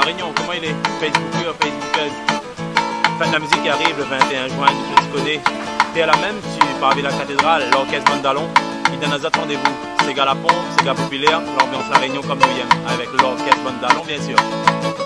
Réunion, comment il est? Facebooker, Facebookeuse. Fête la musique arrive le 21 juin, tu connais. T'es à la même, tu parvis la cathédrale, l'orchestre Bandalon. Il donne un autre rendez-vous. C'est gars la pompe, c'est gars populaire, l'ambiance la Réunion comme nous y aime. Avec l'orchestre Bandalon, bien sûr.